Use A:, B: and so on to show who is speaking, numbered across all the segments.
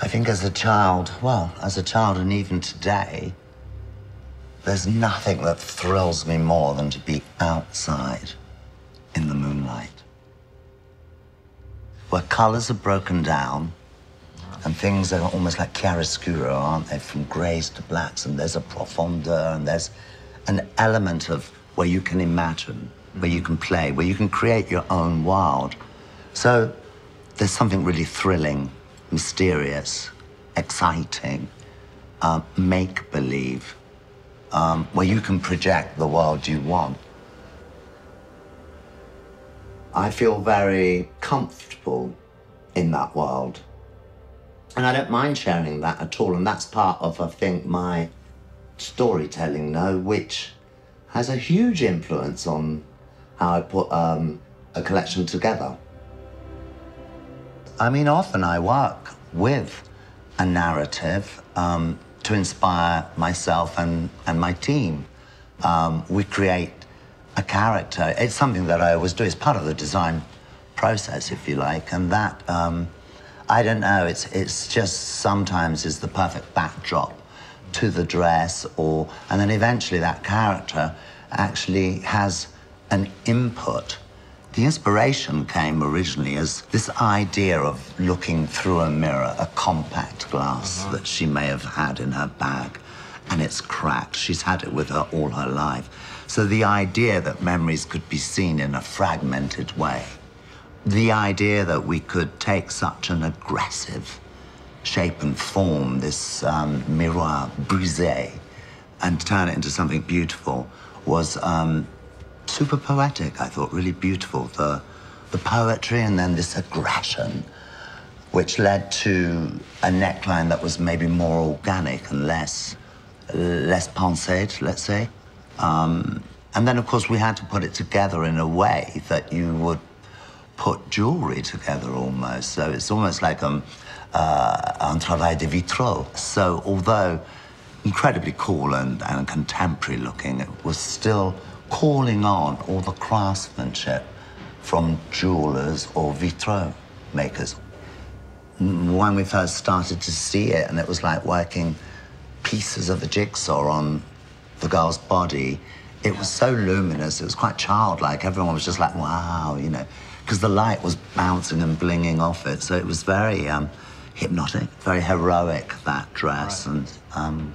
A: think as a child, well, as a child and even today, there's nothing that thrills me more than to be outside in the moonlight, where colors are broken down and things are almost like chiaroscuro, aren't they? From grays to blacks, and there's a profondeur, and there's an element of where you can imagine, where you can play, where you can create your own world. So there's something really thrilling, mysterious, exciting, make-believe, where you can project the world you want. I feel very comfortable in that world. And I don't mind sharing that at all. And that's part of, I think, my storytelling now, which has a huge influence on how I put a collection together. I mean, often I work with a narrative to inspire myself and my team. We create a character. It's something that I always do. It's part of the design process, if you like. And that, I don't know, it's just sometimes is the perfect backdrop to the dress, and then eventually that character actually has an input. The inspiration came originally as this idea of looking through a mirror, a compact glass that she may have had in her bag, and it's cracked. She's had it with her all her life. So the idea that memories could be seen in a fragmented way, the idea that we could take such an aggressive shape and form, this miroir brisé, and turn it into something beautiful was super poetic, I thought, really beautiful. The poetry and then this aggression, which led to a neckline that was maybe more organic and less pensée, let's say. And then, of course, we had to put it together in a way that you would put jewelry together almost. So it's almost like un travail de vitraux. So although incredibly cool and contemporary looking, it was still calling on all the craftsmanship from jewelers or vitraux makers. When we first started to see it, and it was like working pieces of a jigsaw on the girl's body, it was so luminous, it was quite childlike. Everyone was just like, wow, you know, because the light was bouncing and blinging off it. So it was very hypnotic, very heroic, that dress. Right. And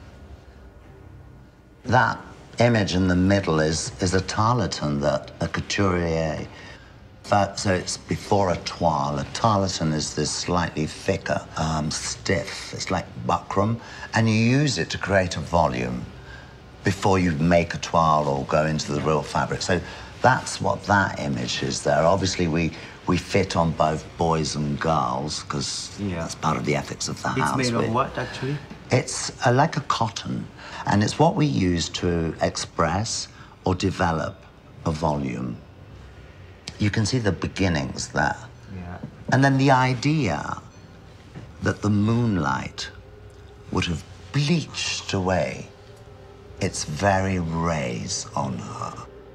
A: that image in the middle is a tarlatan, that a couturier. So it's before a toile. A tarlatan is this slightly thicker, stiff, it's like buckram, and you use it to create a volume before you make a toile or go into the real fabric. So that's what that image is there. Obviously, we fit on both boys and girls, because that's part of the ethics of the house.
B: It's made of what, actually?
A: It's like a cotton, and it's what we use to express or develop a volume. You can see the beginnings there. Yeah. And then the idea that the moonlight would have bleached away its very rays on her.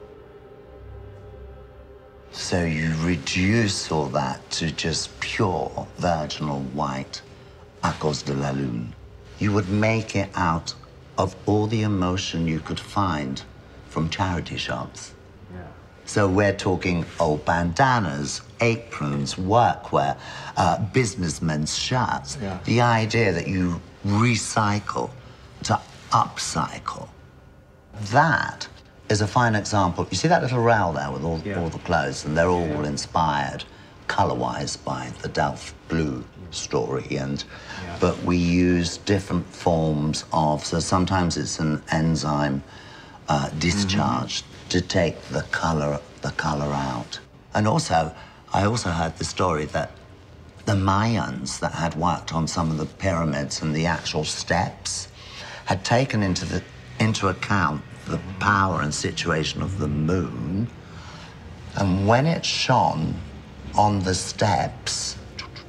A: So you reduce all that to just pure virginal white, à cause de la lune. You would make it out of all the emotion you could find from charity shops. Yeah. So we're talking old bandanas, aprons, workwear, businessmen's shirts. Yeah. The idea that you recycle to upcycle. That is a fine example. You see that little rail there with all the clothes, and they're all inspired color-wise by the Delft Blue story, but we use different forms of, so sometimes it's an enzyme discharge to take the color out. And also, I also heard the story that the Mayans that had worked on some of the pyramids and the actual steps had taken into account the power and situation of the moon, and when it shone on the steps,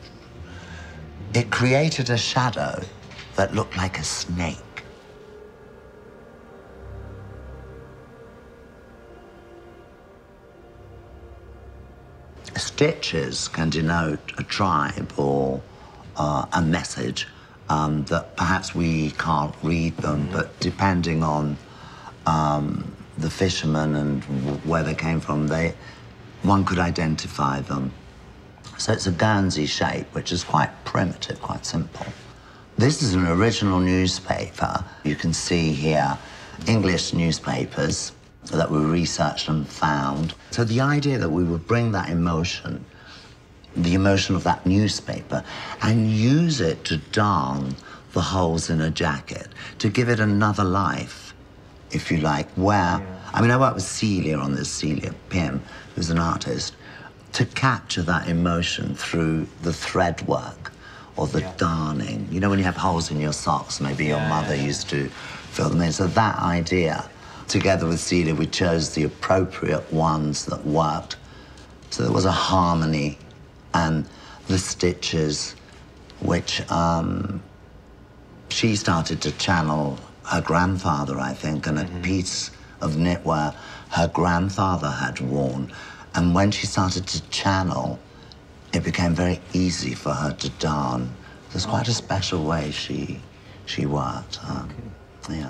A: it created a shadow that looked like a snake. Stitches can denote a tribe or a message that perhaps we can't read them, but depending on the fishermen and where they came from, one could identify them. So it's a Guernsey shape, which is quite primitive, quite simple. This is an original newspaper. You can see here English newspapers that we researched and found. So the idea that we would bring that emotion, the emotion of that newspaper, and use it to darn the holes in a jacket, to give it another life, if you like, where... I mean, I worked with Celia on this, Celia Pym, who's an artist, to capture that emotion through the thread work or the darning. You know, when you have holes in your socks, maybe your mother used to fill them in. So that idea, together with Celia, we chose the appropriate ones that worked. So there was a harmony, and the stitches, which she started to channel her grandfather, I think, and a piece of knitwear her grandfather had worn. And when she started to channel, it became very easy for her to darn. There's quite a special way she worked. Yeah.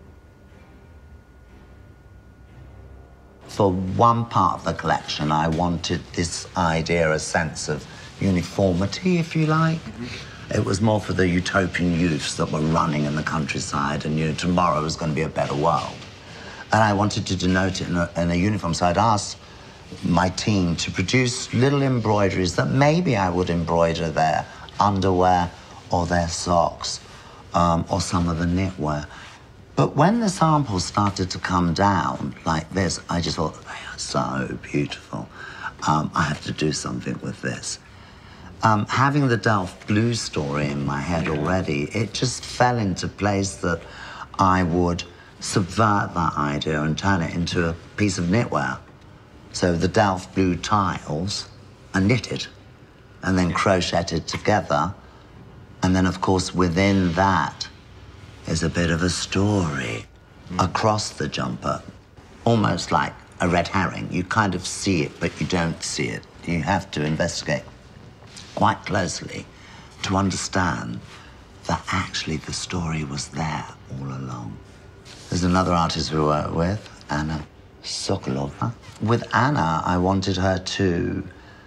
A: For one part of the collection, I wanted this idea, a sense of uniformity, if you like. It was more for the utopian youths that were running in the countryside, and, you know, tomorrow was going to be a better world. And I wanted to denote it in a uniform, so I'd asked my team to produce little embroideries that maybe I would embroider their underwear or their socks or some of the knitwear. But when the samples started to come down like this, I just thought, they are so beautiful. I have to do something with this. Having the Delft Blues story in my head already, it just fell into place that I would subvert that idea and turn it into a piece of knitwear. So the Delft Blue tiles are knitted and then crocheted together. And then, of course, within that is a bit of a story across the jumper, almost like a red herring. You kind of see it, but you don't see it. You have to investigate quite closely to understand that actually the story was there all along. There's another artist we work with, Anna Sokolova. With Anna, I wanted her to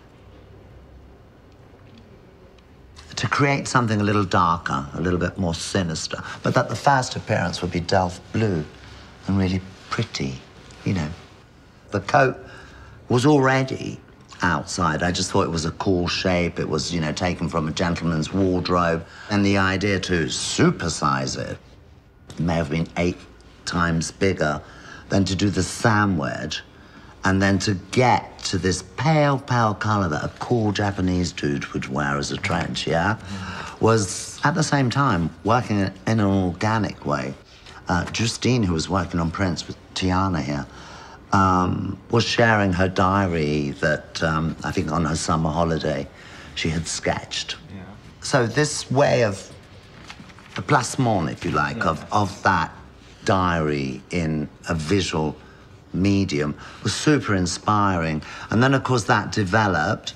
A: create something a little darker, a little bit more sinister, but that the first appearance would be Delft Blue and really pretty, you know. The coat was already outside. I just thought it was a cool shape. It was, you know, taken from a gentleman's wardrobe. And the idea to supersize it may have been 8 times bigger than to do the sandwich, and then to get to this pale, pale color that a cool Japanese dude would wear as a trench, was at the same time working in an organic way. Justine, who was working on prints with Tiana here, was sharing her diary that I think on her summer holiday she had sketched. So this way of the placement, if you like, of that diary in a visual medium was super inspiring. And then, of course, that developed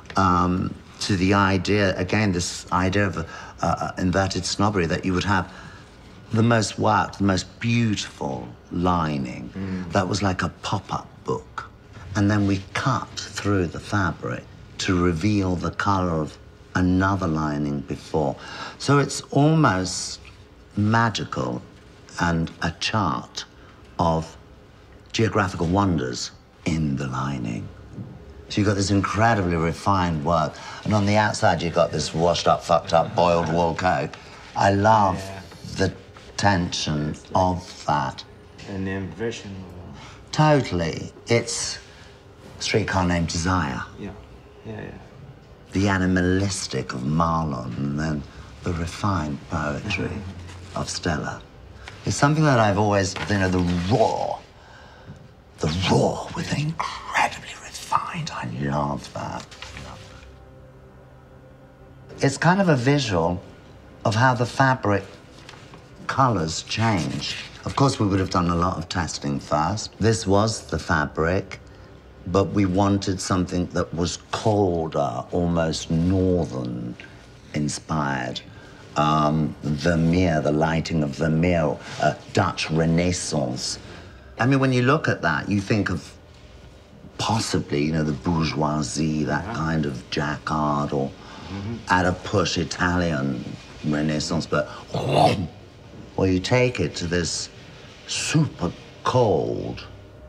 A: to the idea, again, this idea of inverted snobbery, that you would have the most worked, the most beautiful lining that was like a pop-up book. And then we cut through the fabric to reveal the color of another lining before. So it's almost magical and a chart of geographical wonders in the lining. So you've got this incredibly refined work, and on the outside you've got this washed up, fucked up, boiled wool coat. I love the tension of that.
B: And the impression.
A: Totally. It's Streetcar Named Desire. The animalistic of Marlon, and then the refined poetry of Stella. It's something that I've always, you know, the raw with an incredibly refined. I love that. It's kind of a visual of how the fabric colors change. Of course, we would have done a lot of testing first. This was the fabric, but we wanted something that was colder, almost northern inspired. Vermeer, the lighting of Vermeer, Dutch Renaissance. I mean, when you look at that, you think of possibly, you know, the bourgeoisie, that kind of jacquard, or at a push Italian Renaissance, but well, you take it to this super cold,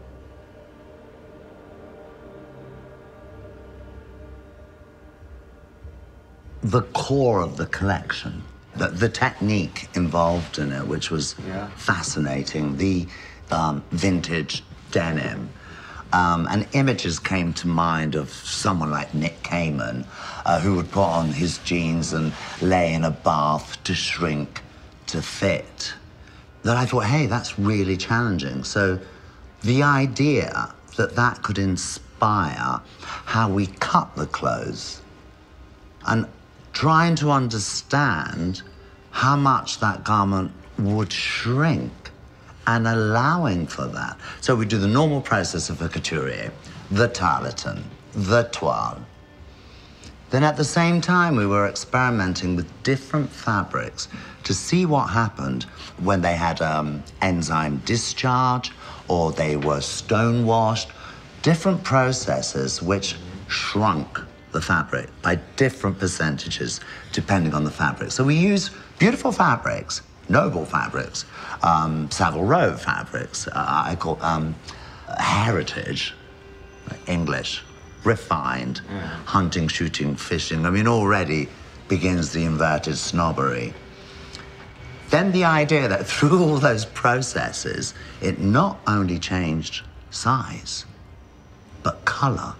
A: the core of the collection, the technique involved in it, which was fascinating, the vintage denim. And images came to mind of someone like Nick Kamen, who would put on his jeans and lay in a bath to shrink to fit. That I thought, hey, that's really challenging. So the idea that that could inspire how we cut the clothes, and trying to understand how much that garment would shrink and allowing for that. So we do the normal process of a couturier, the tarlatan, the toile. Then at the same time, we were experimenting with different fabrics to see what happened when they had enzyme discharge or they were stonewashed, different processes which shrunk the fabric by different percentages depending on the fabric. So we use beautiful fabrics, noble fabrics, Savile Row fabrics, I call heritage, English, refined, hunting, shooting, fishing. I mean, already begins the inverted snobbery. Then the idea that through all those processes, it not only changed size, but color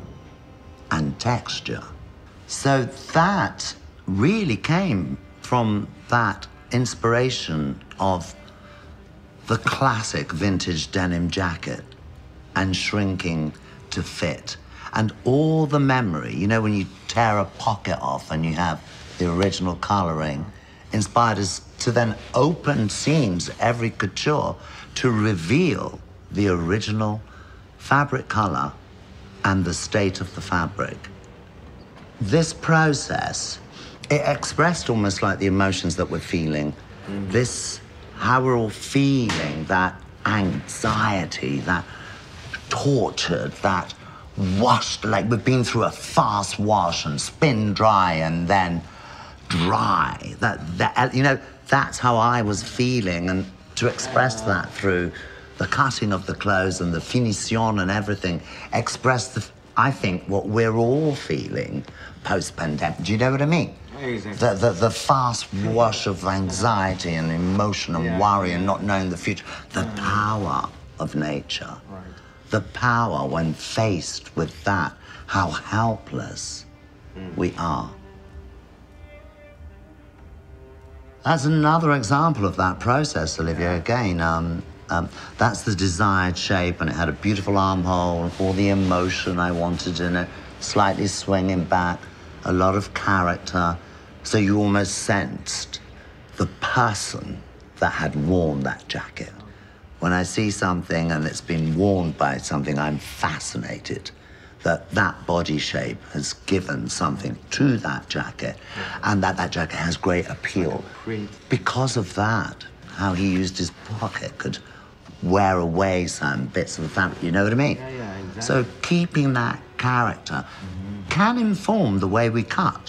A: and texture. So that really came from that inspiration of the classic vintage denim jacket and shrinking to fit. And all the memory, you know, when you tear a pocket off and you have the original coloring, inspired us to then open seams every couture to reveal the original fabric color and the state of the fabric. This process, it expressed almost like the emotions that we're feeling. This, how we're all feeling that anxiety, that tortured, that washed, like we've been through a fast wash and spin dry and then dry. That you know, that's how I was feeling, and to express that through the cutting of the clothes and the finition and everything, express I think what we're all feeling post-pandemic. Do you know what I mean?
B: Exactly.
A: The fast wash of anxiety and emotion and worry and not knowing the future. The power of nature.
B: Right.
A: The power when faced with that, how helpless we are. That's another example of that process, Olivia. Again, that's the desired shape, and it had a beautiful armhole, all the emotion I wanted in it, slightly swinging back, a lot of character. So you almost sensed the person that had worn that jacket. When I see something and it's been worn by something, I'm fascinated that that body shape has given something to that jacket, and that jacket has great appeal. Because of that, how he used his pocket could wear away some bits of the fabric, you know what I mean?
B: Yeah, exactly.
A: So keeping that character can inform the way we cut.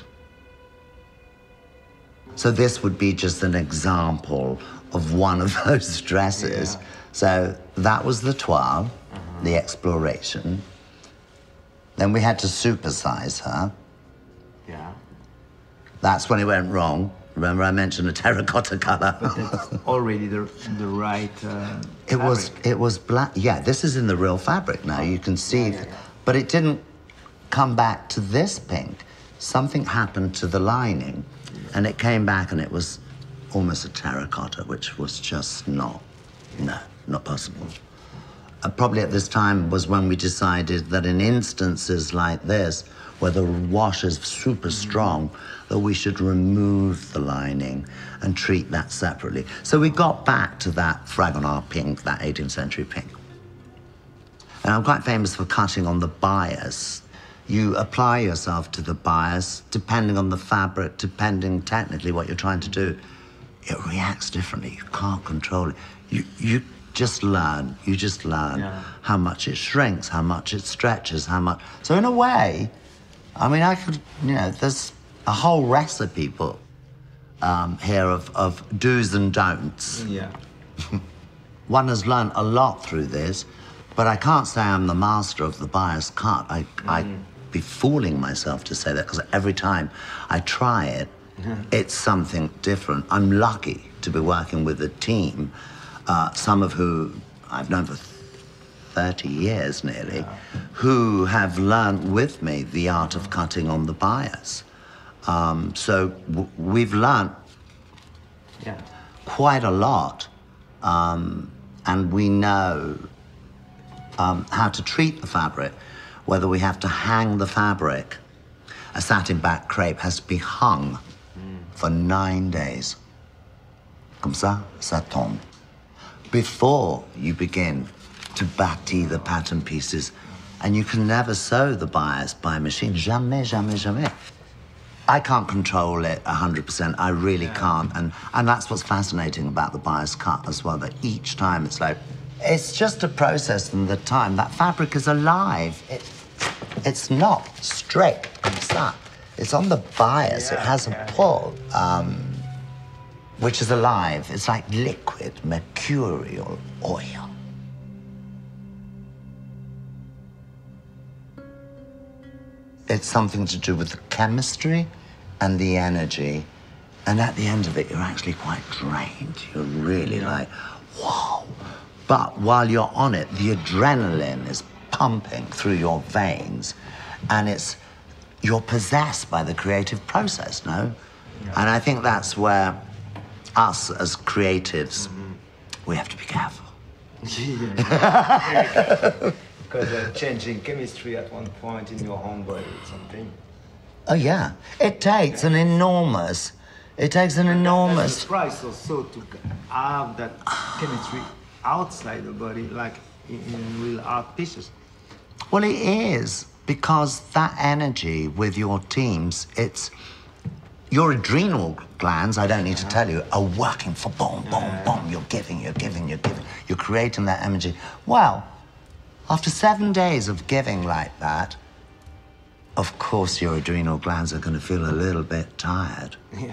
A: So this would be just an example of one of those dresses.
B: Yeah.
A: So that was the toile, the exploration. Then we had to supersize her.
B: Yeah.
A: That's when it went wrong. Remember I mentioned a terracotta color?
B: But that's already the right
A: It was black. Yeah, this is in the real fabric now. You can see,
B: Yeah.
A: but it didn't come back to this pink. Something happened to the lining, and it came back, and it was almost a terracotta, which was just not possible. Probably at this time was when we decided that in instances like this, where the wash is super strong, that we should remove the lining and treat that separately. So we got back to that Fragonard pink, that 18th century pink. And I'm quite famous for cutting on the bias. You apply yourself to the bias, depending on the fabric, depending technically what you're trying to do. It reacts differently. You can't control it. You just learn. You just learn how much it shrinks, how much it stretches, how much. So in a way, I mean, I could, there's a whole recipe book here of do's and don'ts.
B: Yeah.
A: One has learned a lot through this, but I can't say I'm the master of the bias cut. I'd be fooling myself to say that, because every time I try it, it's something different. I'm lucky to be working with a team, some of who I've known for 30 years nearly, who have learned with me the art of cutting on the bias. So we've learned quite a lot, and we know how to treat the fabric, whether we have to hang the fabric. A satin back crepe has to be hung for 9 days. Comme ça, ça tombe. Before you begin to bâtir the pattern pieces, and you can never sew the bias by machine. Jamais, jamais, jamais. I can't control it 100%. I really can't. And that's what's fascinating about the bias cut as well, that each time it's like, it's just a process and the time. That fabric is alive. It's not straight comme ça. It's on the bias. It has a pull, which is alive. It's like liquid, mercurial oil. It's something to do with the chemistry and the energy. And at the end of it, you're actually quite drained. You're really like, whoa. But while you're on it, the adrenaline is pumping through your veins, and you're possessed by the creative process, no? And I think that's where us as creatives, we have to be careful.
B: Because changing chemistry at one point in your home body or something.
A: Oh, yeah. It takes an enormous... That's
B: the price also to have that chemistry outside the body, like in real art pieces.
A: Well, it is, because that energy with your teams, it's... Your adrenal glands, I don't need to tell you, are working for boom, boom, boom. You're giving. You're creating that energy. Well, after 7 days of giving like that, of course your adrenal glands are going to feel a little bit tired.
B: Yeah.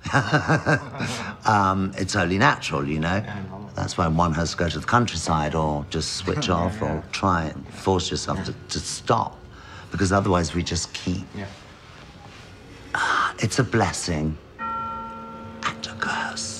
A: It's only natural, you know. That's why one has to go to the countryside or just switch off or try and force yourself to stop, because otherwise we just keep.
B: Yeah.
A: It's a blessing and a curse.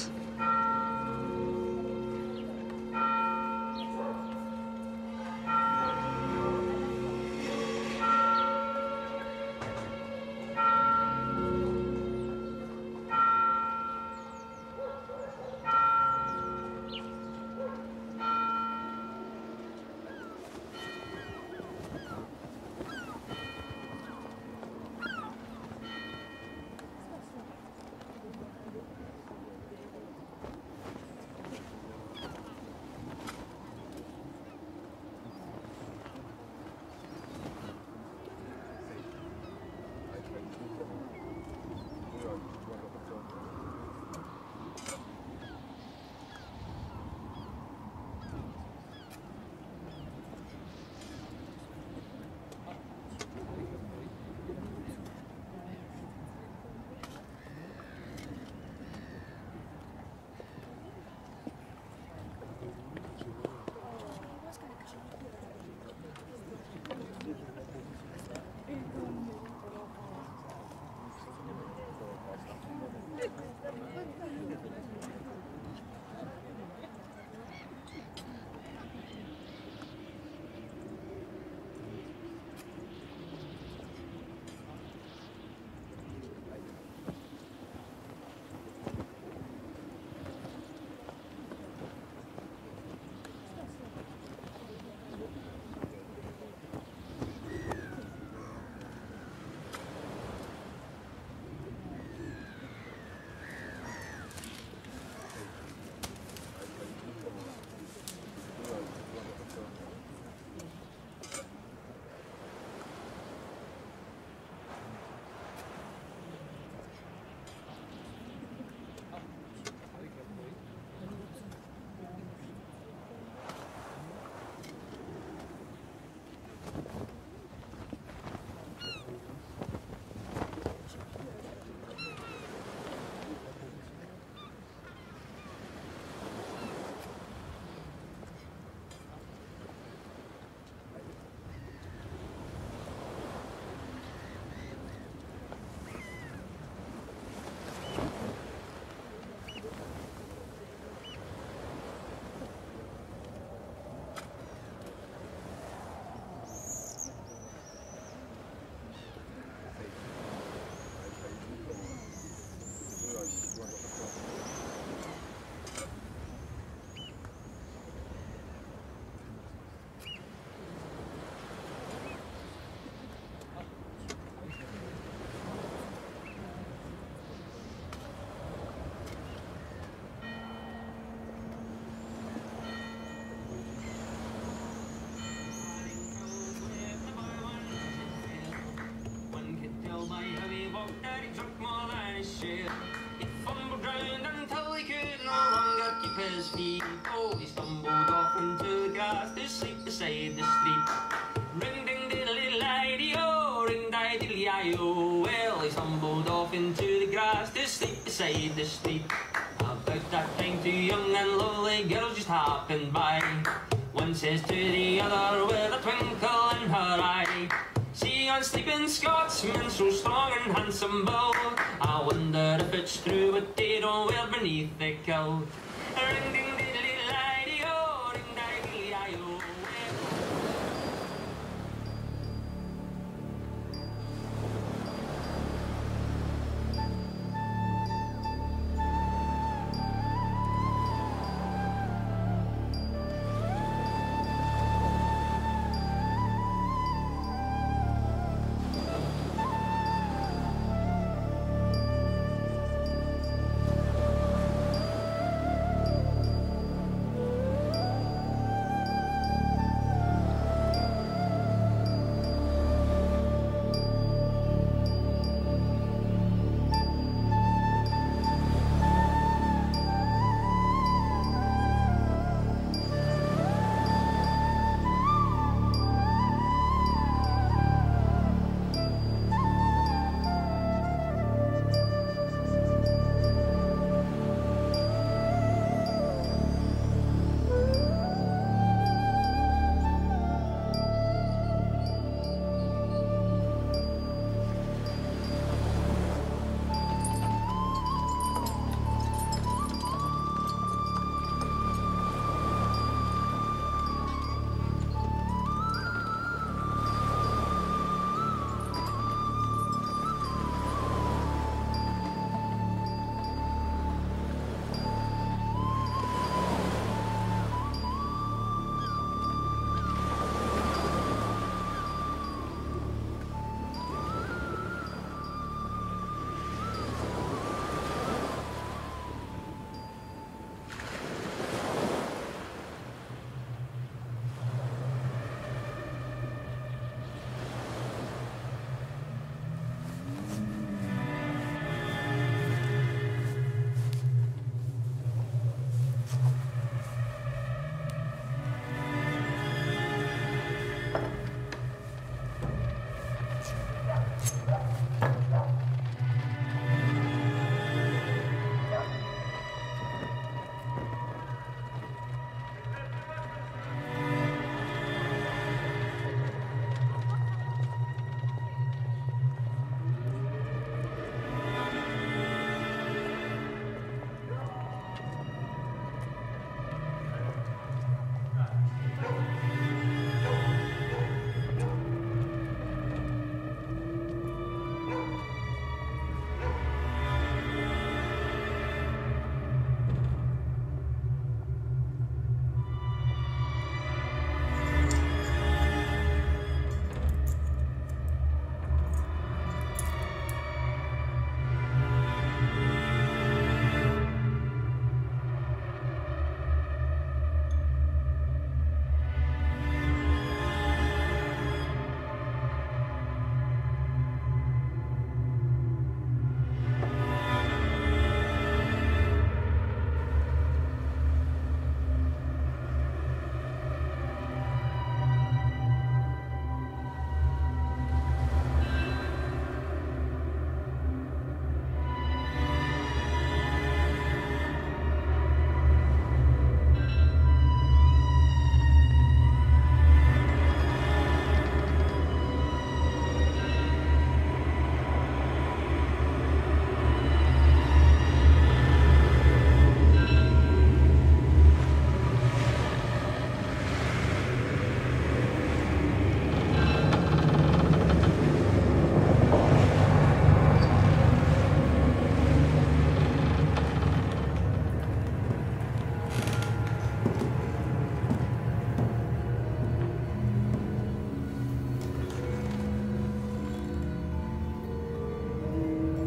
C: His feet, oh, he stumbled off into the grass to sleep beside the street. Ring ding diddly lady, oh, ring di diddly oh. Well, he stumbled off into the grass to sleep beside the street. About that time, two young and lovely girls just happened by. One says to the other with a twinkle in her eye, "See yon sleeping Scotsman, so strong and handsome build, I wonder if it's true what they don't wear beneath the kilt." Ring ding diddly lady, oh, ring diddly oh.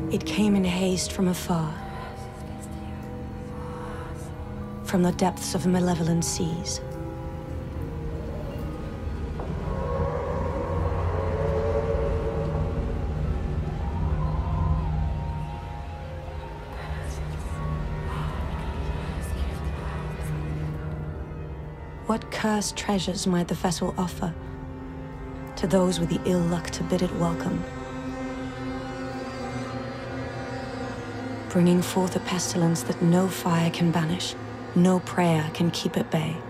D: It came in haste from afar, from the depths of malevolent seas. What cursed treasures might the vessel offer to those with the ill luck to bid it welcome? Bringing forth a pestilence that no fire can banish, no prayer can keep at bay.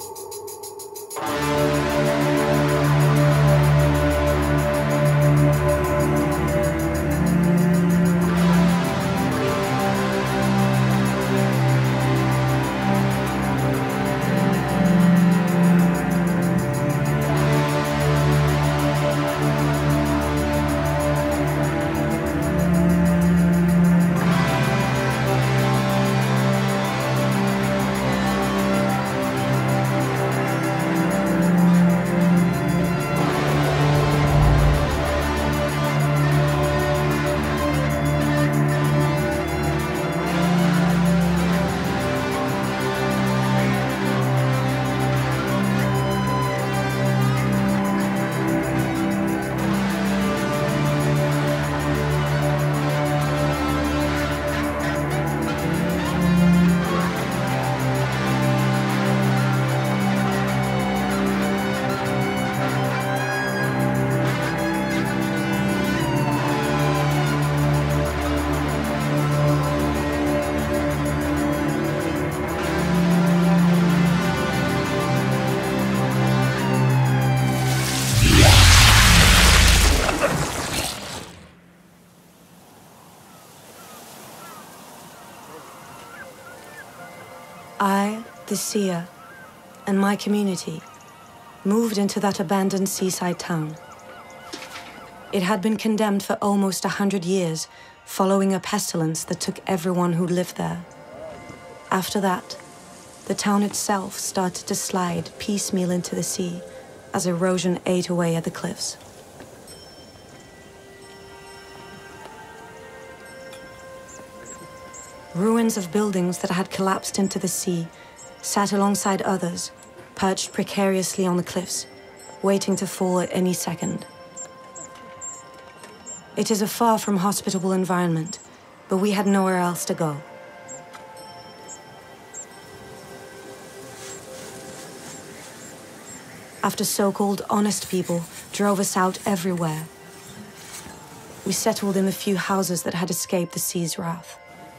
D: I, the seer, and my community moved into that abandoned seaside town. It had been condemned for almost 100 years, following a pestilence that took everyone who lived there. After that, the town itself started to slide piecemeal into the sea as erosion ate away at the cliffs. Ruins of buildings that had collapsed into the sea sat alongside others, perched precariously on the cliffs, waiting to fall at any second. It is a far from hospitable environment, but we had nowhere else to go. After so-called honest people drove us out everywhere, we settled in the few houses that had escaped the sea's wrath.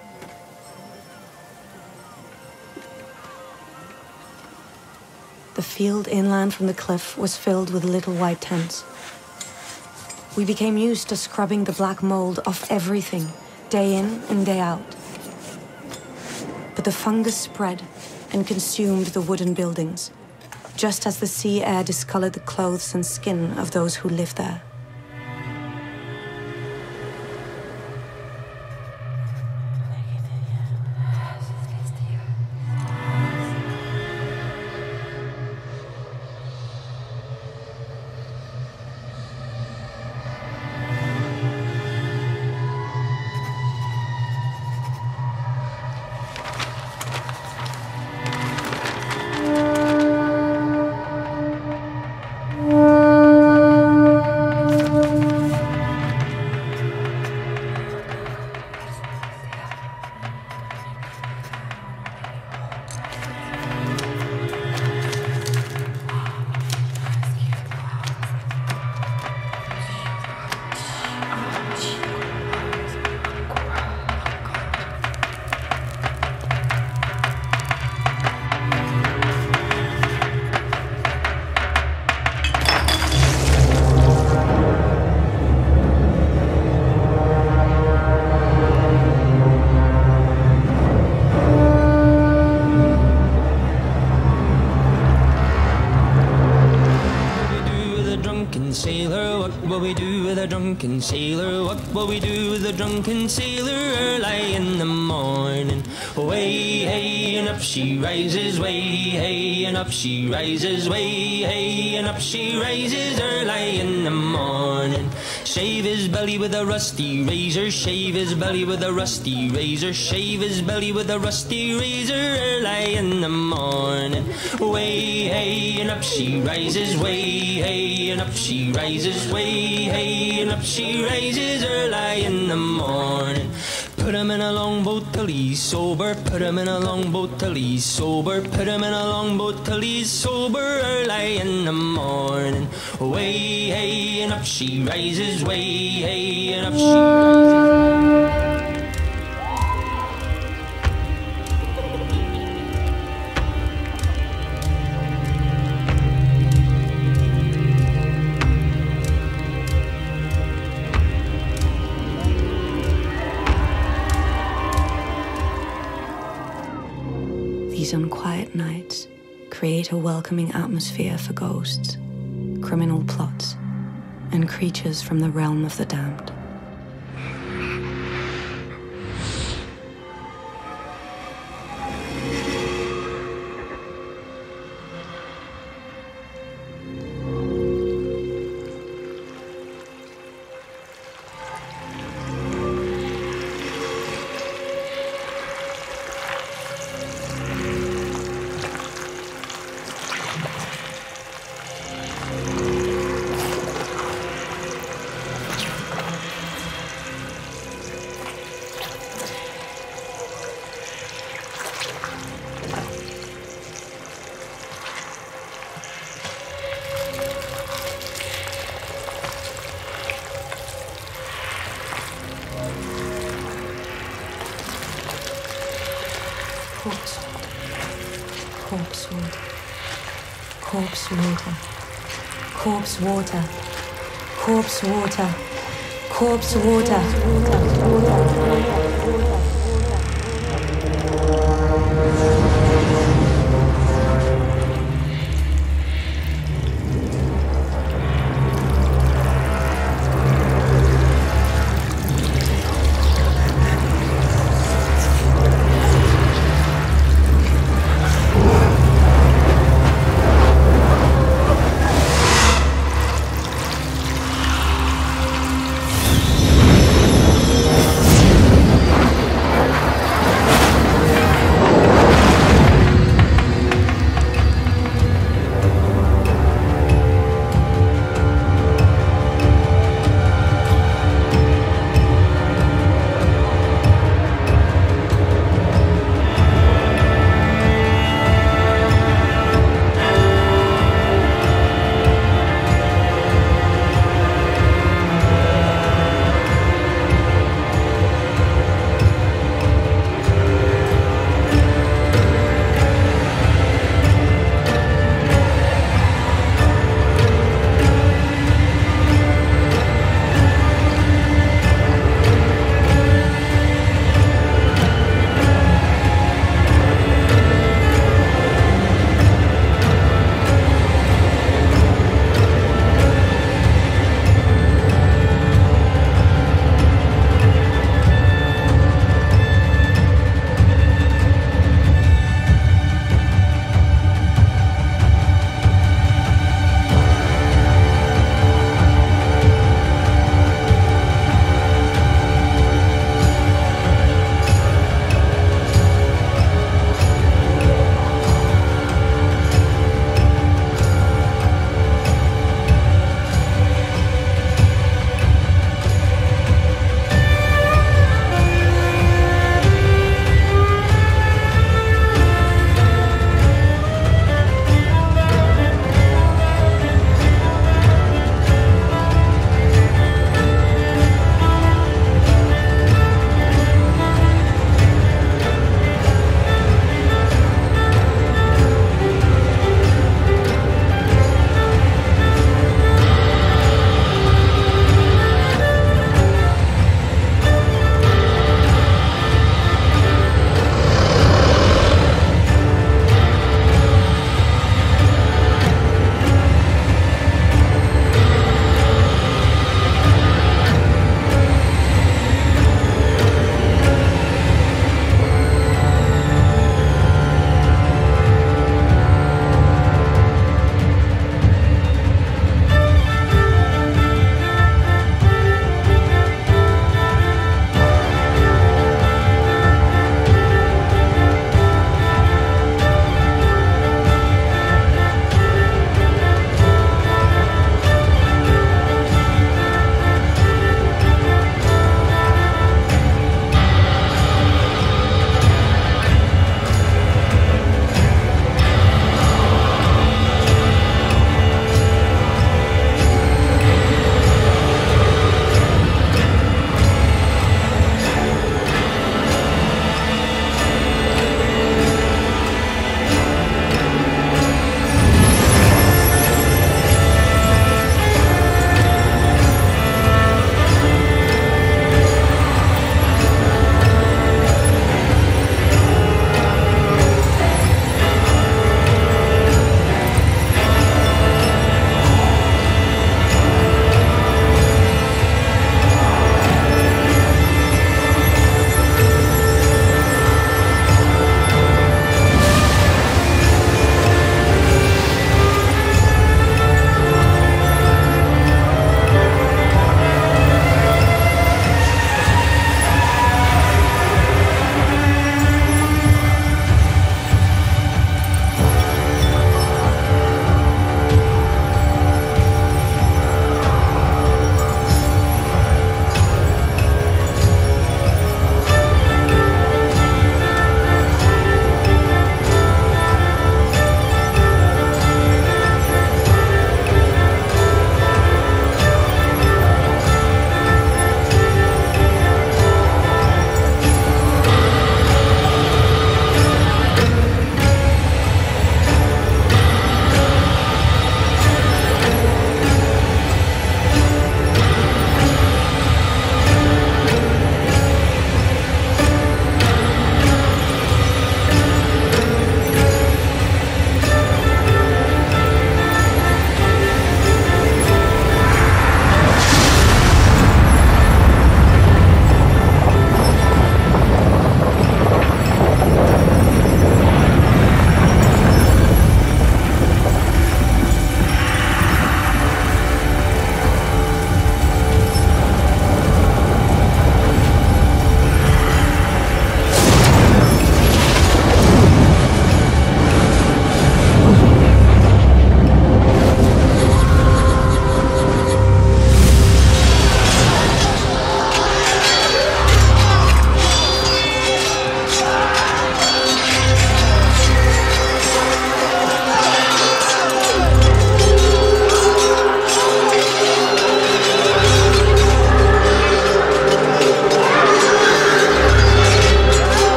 D: The field inland from the cliff was filled with little white tents. We became used to scrubbing the black mold off everything, day in and day out. But the fungus spread and consumed the wooden buildings, just as the sea air discolored the clothes and skin of those who lived there.
C: Drunken sailor, what will we do with a drunken sailor early in the morning? Way, hey, and up she rises, way, hey, and up she rises, way, hey, and up she rises early in the morning. Shave his belly with a rusty razor, shave his belly with a rusty razor, shave his belly with a rusty razor early in the morning. Way, hey, and up she rises, way, hey, and up she rises, way, hey, and up she rises early in the morning. Put him in a longboat till he's sober, put him in a longboat till he's sober, put him in a longboat till he's sober early in the morning. Way, hey, and up she rises, way, hey, and up she rises.
D: create a welcoming atmosphere for ghosts, criminal plots, and creatures from the realm of the damned. Corpse water. Corpse water. Corpse water. Corpse water. Corpse water. Corpse water.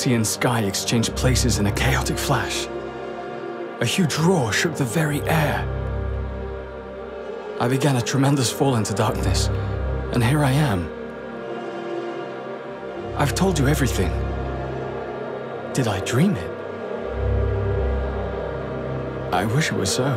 E: sea and sky exchanged places in a chaotic flash. A huge roar shook the very air. I began a tremendous fall into darkness, and here I am. I've told you everything. Did I dream it? I wish it was so.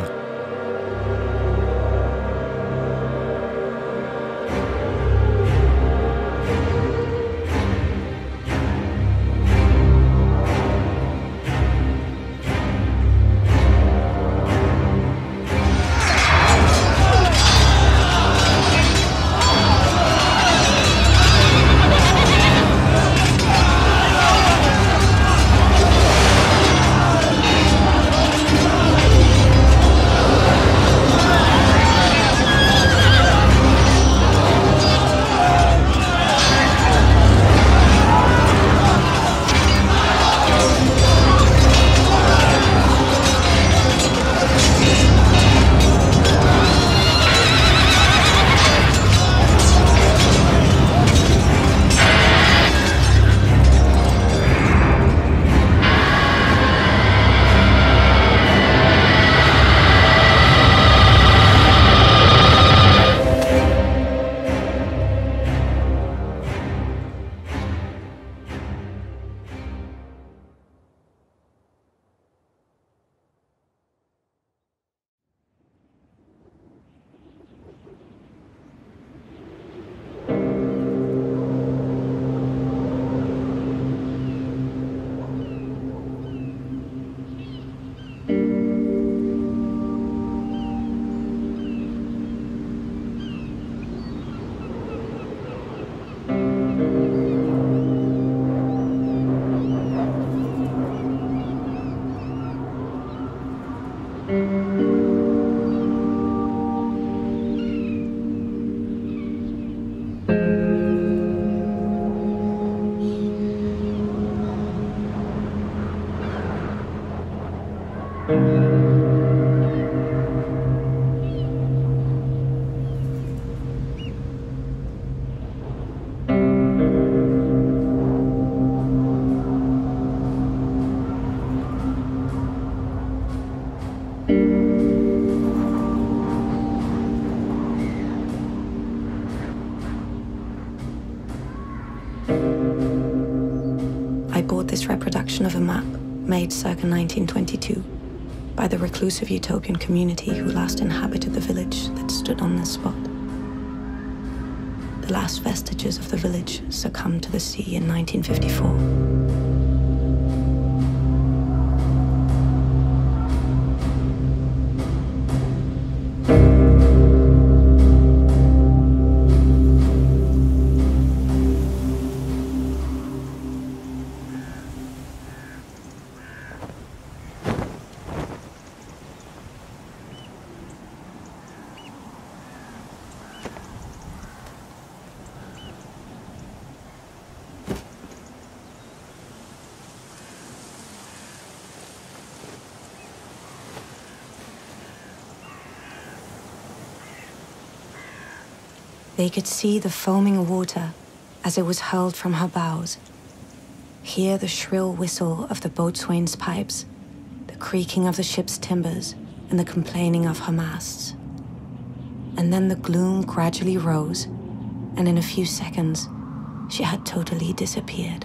D: This reproduction of a map made circa 1922 by the reclusive utopian community who last inhabited the village that stood on this spot. The last vestiges of the village succumbed to the sea in 1954. They could see the foaming water as it was hurled from her bows, hear the shrill whistle of the boatswain's pipes, the creaking of the ship's timbers, and the complaining of her masts. And then the gloom gradually rose, and in a few seconds, she had totally disappeared.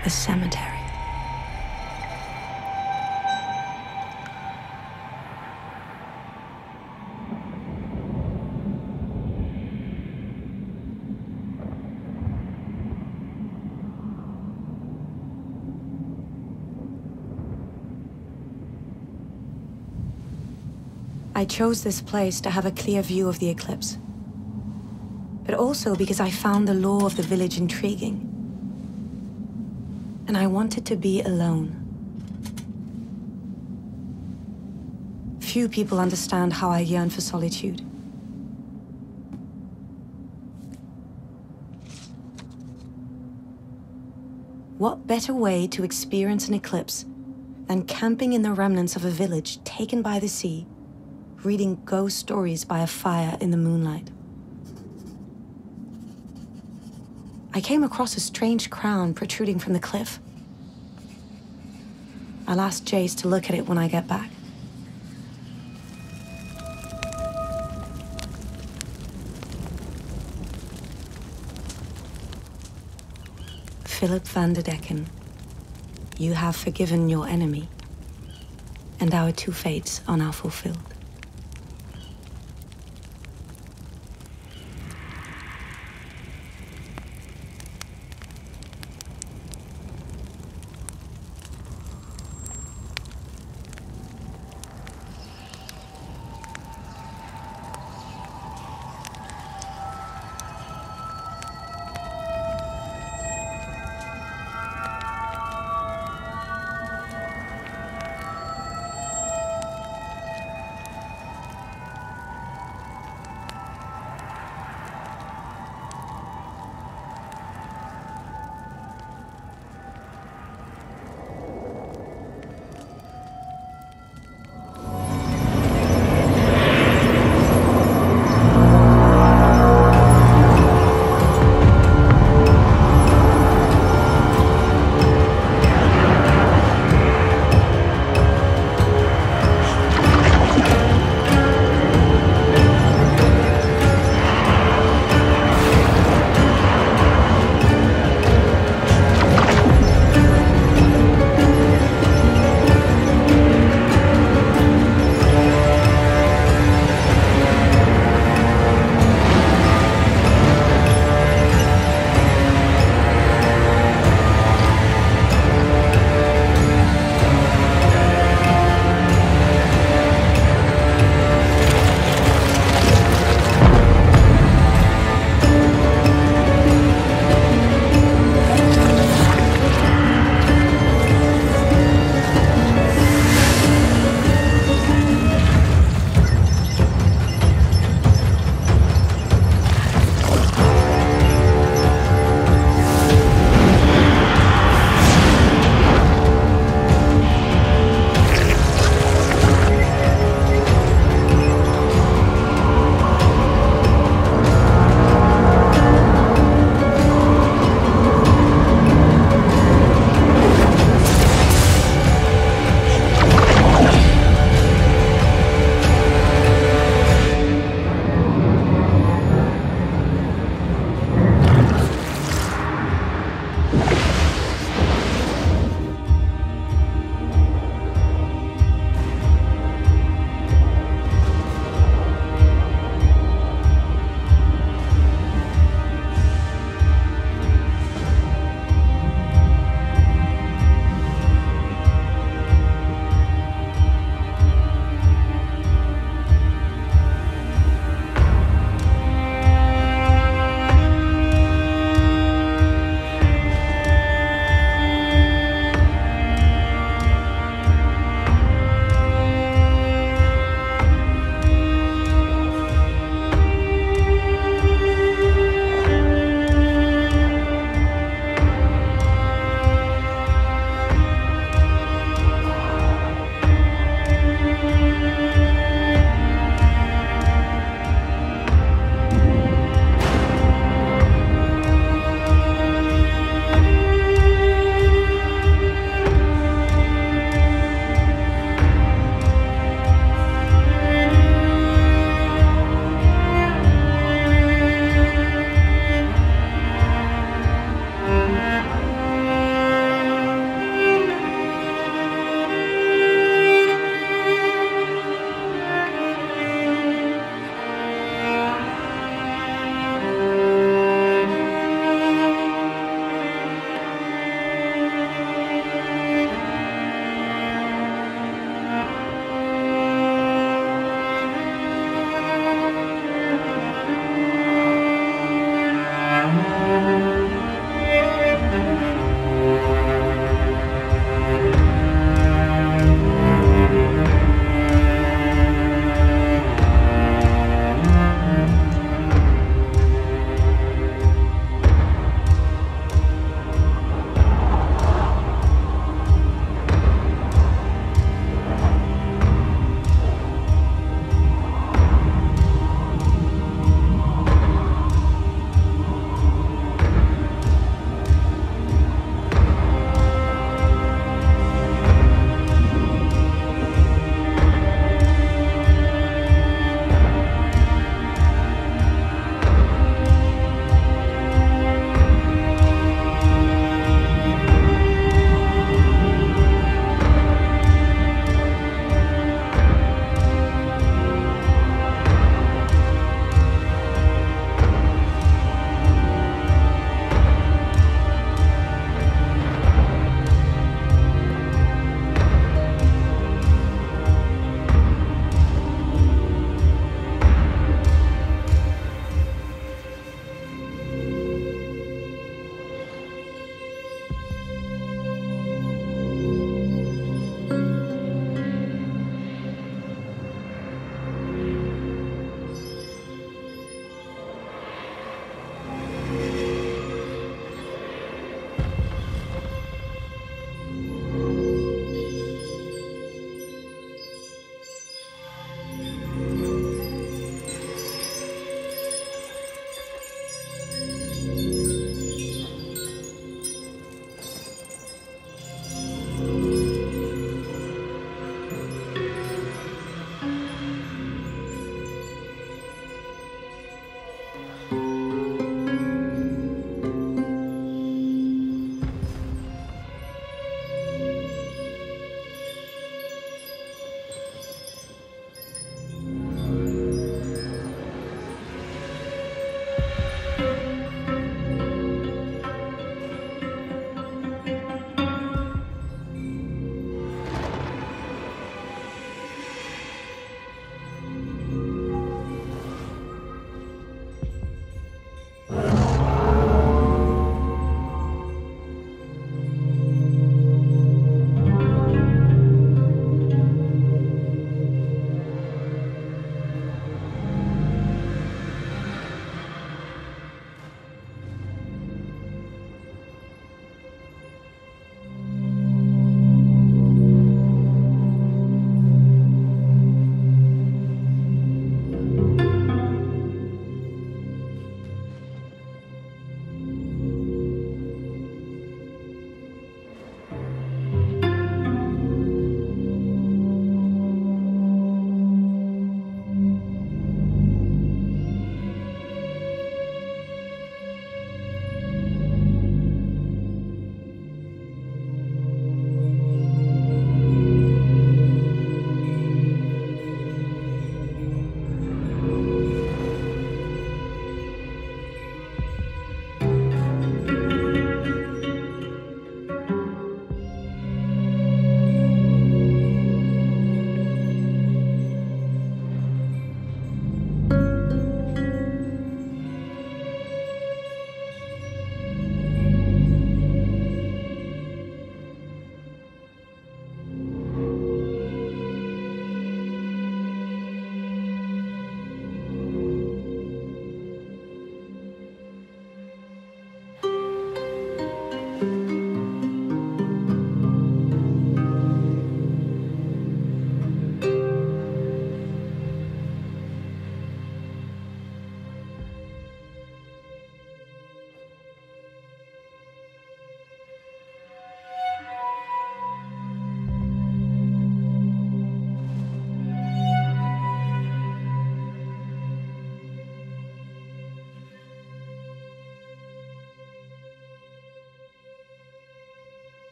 D: a cemetery. I chose this place to have a clear view of the eclipse, but also because I found the lore of the village intriguing, and I wanted to be alone. Few people understand how I yearn for solitude. What better way to experience an eclipse than camping in the remnants of a village taken by the sea, reading ghost stories by a fire in the moonlight? I came across a strange crown protruding from the cliff. I'll ask Jace to look at it when I get back. Philip van der Decken, you have forgiven your enemy, and our two fates are now fulfilled.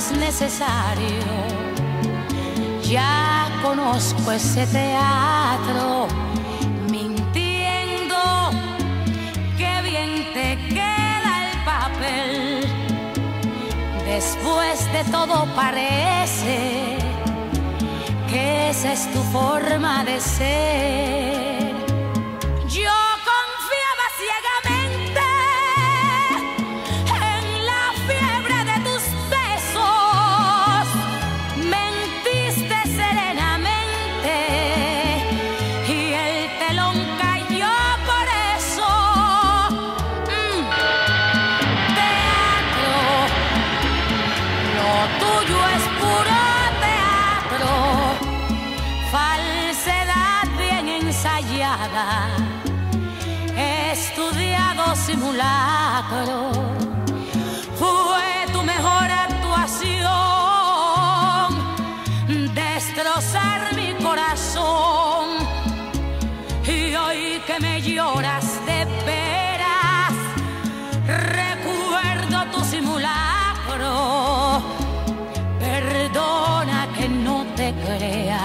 F: es necesario. Ya conozco ese teatro, mintiendo, qué bien te queda el papel. Después de todo parece que esa es tu forma de ser. Yo confiaba ciegamente en la fiebre de tus besos, mentiste serenamente y el telón cayó por eso. Teatro, lo tuyo es puro teatro, falsedad bien ensayada, estudiado simulacro. Fue tu mejor actuación, destrozar mi corazón. Y hoy que me lloras de veras, recuerdo tu simulacro. Perdona que no te crea,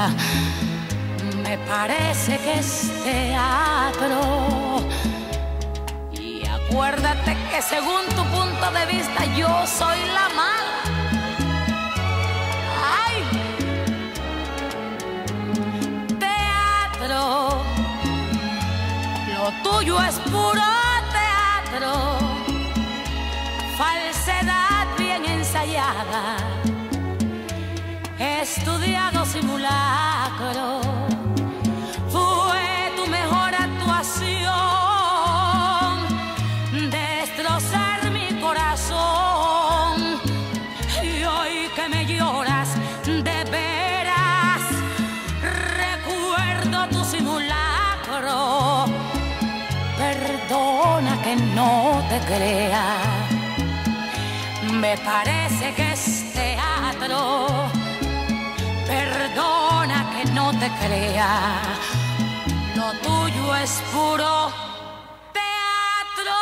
F: me parece que es teatro. Y acuérdate que según tu punto de vista yo soy la mala. ¡Ay! Teatro, lo tuyo es puro teatro, falsedad bien ensayada, estudiado simulacro. Fue tu mejor actuación, destrozar mi corazón. Y hoy que me lloras de veras, recuerdo tu simulacro. Perdona que no te crea, me parece que es teatro. Perdona que no te crea, lo tuyo es puro teatro.